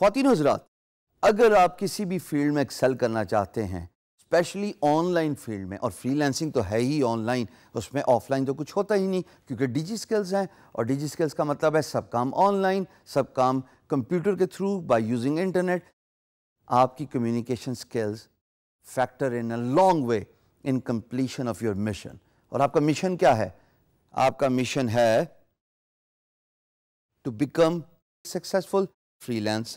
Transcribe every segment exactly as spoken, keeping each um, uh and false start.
خواتین و حضرات، اگر آپ کسی بھی فیلڈ میں ایکسل کرنا چاہتے ہیں، اسپیشلی آن لائن فیلڈ میں، اور فری لانسنگ تو ہے ہی آن لائن، اس میں آف لائن تو کچھ ہوتا ہی نہیں کیونکہ ڈیجی سکلز ہیں، اور ڈیجی سکلز کا مطلب ہے سب کام آن لائن، سب کام کمپیوٹر کے تھرو بائی یوزنگ انٹرنیٹ. آپ کی communication skills factor in a long way in completion of your mission. اور آپ کا مشن کیا ہے؟ آپ کا مشن ہے to become successful freelancer,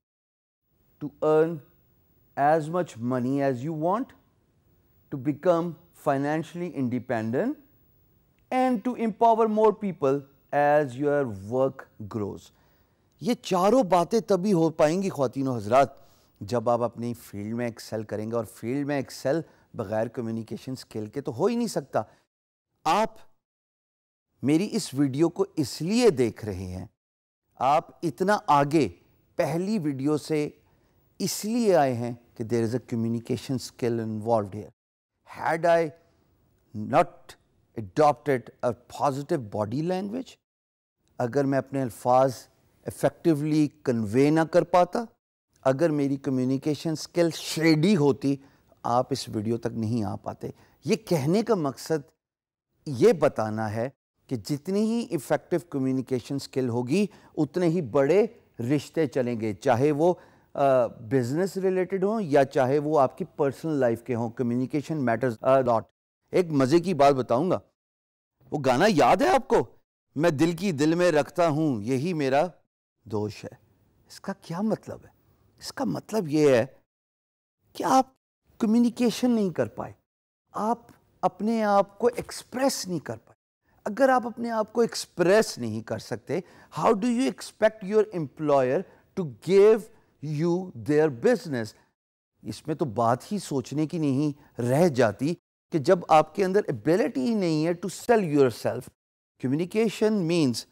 to earn as much money as you want, to become financially independent, and to empower more people as your work grows. یہ چاروں باتیں تبھی ہو پائیں گی خواتین و حضرات جب آپ اپنی فیلڈ میں ایکسل کریں گے, اور فیلڈ میں ایکسل بغیر کمیونیکیشن سکل کے تو ہو ہی نہیں سکتا. آپ میری اس ویڈیو کو اس لیے دیکھ رہے ہیں, آپ اتنا آگے پہلی ویڈیو سے اس لیے آئے ہیں کہ there is a communication skill involved here. Had I not adopted a positive body language, اگر میں اپنے الفاظ effectively convey نہ کر پاتا, اگر میری communication skill shady ہوتی, آپ اس ویڈیو تک نہیں آ پاتے. یہ کہنے کا مقصد یہ بتانا ہے کہ جتنی ہی effective communication skill ہوگی اتنے ہی بڑے رشتے چلیں گے, چاہے وہ بزنس ریلیٹڈ ہوں یا چاہے وہ آپ کی پرسنل لائف کے ہوں. Communication matters lot. ایک مزے کی بات بتاؤں گا, وہ گانا یاد ہے آپ کو, میں دل کی دل میں رکھتا ہوں یہی میرا دوش ہے. اس کا کیا مطلب ہے؟ اس کا مطلب یہ ہے کہ آپ کمیونیکیشن نہیں کر پائے, آپ اپنے آپ کو ایکسپریس نہیں کر پائے. اگر آپ اپنے آپ کو ایکسپریس نہیں کر سکتے, how do you expect your employer to give you their business? اس میں تو بات ہی سوچنے کی نہیں رہ جاتی کہ جب آپ کے اندر ایبلٹی ہی نہیں ہے to sell yourself. Communication means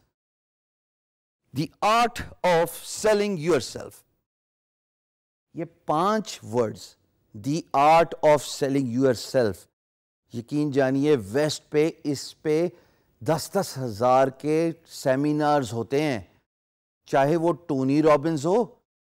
the art of selling yourself. یہ پانچ words, the art of selling yourself, یقین جانیے ویسٹ پہ اس پہ دس دس ہزار کے سیمینارز ہوتے ہیں, چاہے وہ ٹونی رابنز ہو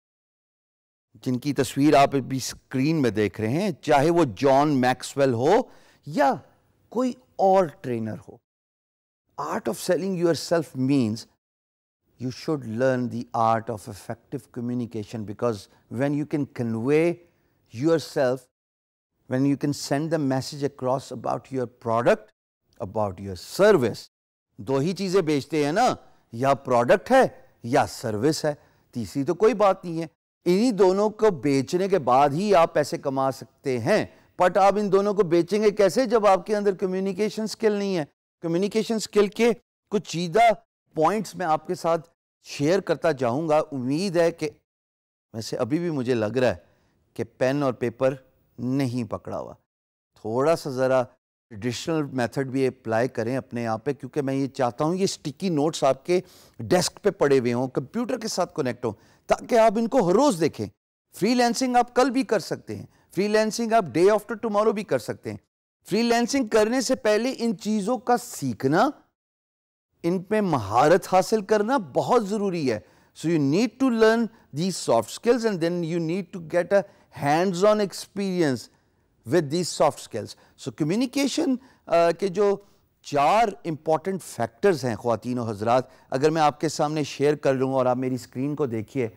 جن کی تصویر آپ ابھی اسکرین میں دیکھ رہے ہیں, چاہے وہ جان میکسویل ہو یا کوئی اور ٹرینر ہو. Art of selling yourself means you should learn the art of effective communication, because when you can convey yourself, when you can send the message across about your product, about your service. دو ہی چیزیں بیچتے ہیں نا, یا product ہے یا service ہے, تیسری تو کوئی بات نہیں ہے. انہی دونوں کو بیچنے کے بعد ہی آپ پیسے کما سکتے ہیں. بٹ آپ ان دونوں کو بیچیں گے کیسے جب آپ کے اندر کمیونیکیشن سکل نہیں ہے؟ کمیونیکیشن سکل کے کچھ چیدہ پوائنٹس میں آپ کے ساتھ شیئر کرتا جاؤں گا. امید ہے کہ ویسے ابھی بھی مجھے لگ رہا ہے کہ پین اور پیپر نہیں پکڑا ہوا, تھوڑا سا ذرا ٹریڈیشنل میتھڈ بھی اپلائی کریں اپنے آپ پہ, کیونکہ میں یہ چاہتا ہوں یہ اسٹکی نوٹس آپ کے ڈیسک پہ پڑے ہوئے ہوں, کمپیوٹر کے ساتھ کنیکٹ ہوں, تاکہ آپ ان کو ہر روز دیکھیں. فری لانسنگ آپ کل بھی کر سکتے ہیں, فری لانسنگ آپ ڈے آفٹر ٹمارو بھی کر سکتے ہیں. فری لانسنگ کرنے سے پہلے ان چیزوں کا سیکھنا, ان پہ مہارت حاصل کرنا بہت ضروری ہے. So you need to learn these soft skills and then you need to get a hands on experience with these soft skills. So communication کے جو چار important factors ہیں خواتین و حضرات, اگر میں آپ کے سامنے شیئر کر لوں اور آپ میری اسکرین کو دیکھیے,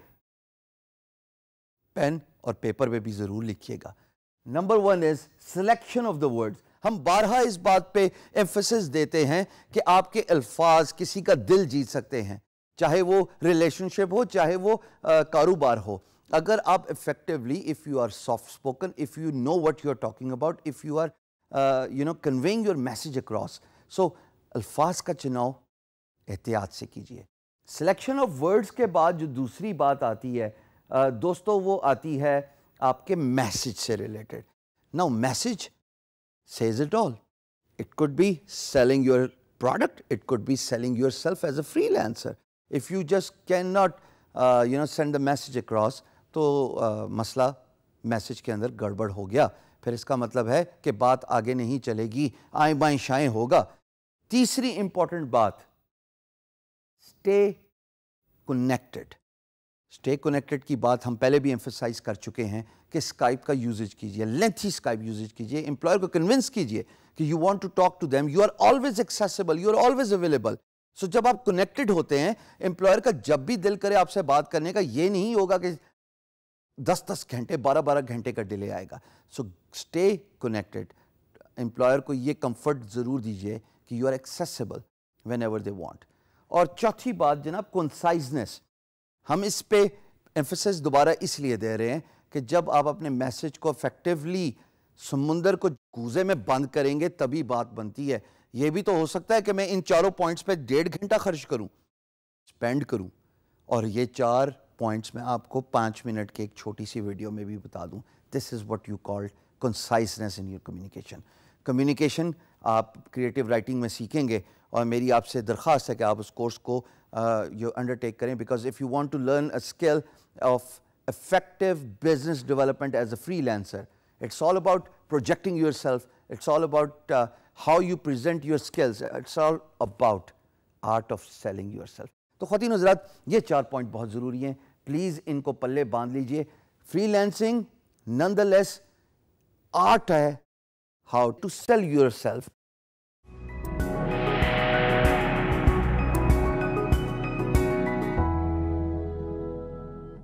پین اور پیپر پہ بھی ضرور لکھیے گا. Number one is selection of the words. ہم بارہا اس بات پہ emphasis دیتے ہیں کہ آپ کے الفاظ کسی کا دل جیت سکتے ہیں, چاہے وہ ریلیشن شپ ہو, چاہے وہ کاروبار ہو. اگر آپ effectively, if you are soft spoken, if you know what you are talking about, if you are uh, you know conveying your message across, so الفاظ کا چناؤ احتیاط سے کیجئے. سلیکشن آف ورڈز کے بعد جو دوسری بات آتی ہے دوستو, وہ آتی ہے آپ کے میسج سے related. Now message says it all. It could be selling your product, it could be selling yourself as a freelancer. If you just cannot uh, you know send the message across, تو مسئلہ message کے اندر گڑبڑ ہو گیا, پھر اس کا مطلب ہے کہ بات آگے نہیں چلے گی, آئیں بائیں شائیں ہوگا. تیسری امپورٹنٹ بات, اسٹے کنیکٹڈ. اسٹے کنیکٹڈ کی بات ہم پہلے بھی ایمفسائز کر چکے ہیں کہ اسکائپ کا یوزج کیجیے, لینتھی اسکائپ یوزج کیجیے, امپلائر کو کنونس کیجیے کہ you want to talk to them, you are always accessible, you are always available. So جب آپ کنیکٹڈ ہوتے ہیں, امپلائر کا جب بھی دل کرے آپ سے بات کرنے کا, یہ نہیں ہوگا کہ دس دس گھنٹے بارہ بارہ گھنٹے کا ڈیلے آئے گا. So stay connected. امپلائر کو یہ کمفرٹ ضرور دیجیے کہ you are accessible whenever they want. اور چوتھی بات جناب, کنسائزنس. ہم اس پہ ایمفسس دوبارہ اس لیے دے رہے ہیں کہ جب آپ اپنے میسج کو افیکٹولی سمندر کو کوزے میں بند کریں گے تبھی بات بنتی ہے. یہ بھی تو ہو سکتا ہے کہ میں ان چاروں پوائنٹس پہ ڈیڑھ گھنٹہ خرچ کروں, اسپینڈ کروں, اور یہ چار پوائنٹس میں آپ کو پانچ منٹ کے ایک چھوٹی سی ویڈیو میں بھی بتا دوں. This is what you call conciseness in your communication. Communication آپ کریٹیو رائٹنگ میں سیکھیں گے, اور میری آپ سے درخواست ہے کہ آپ اس کورس کو یو انڈر ٹیک کریں, because if you want to learn a skill of effective business development as a freelancer, it's all about projecting yourself, it's all about uh, how you present your skills, it's all about art of selling yourself. تو خواتین حضرات, یہ چار point بہت ضروری ہیں, please ان کو پلے باندھ لیجئے. Freelancing nonetheless art ہے how to sell yourself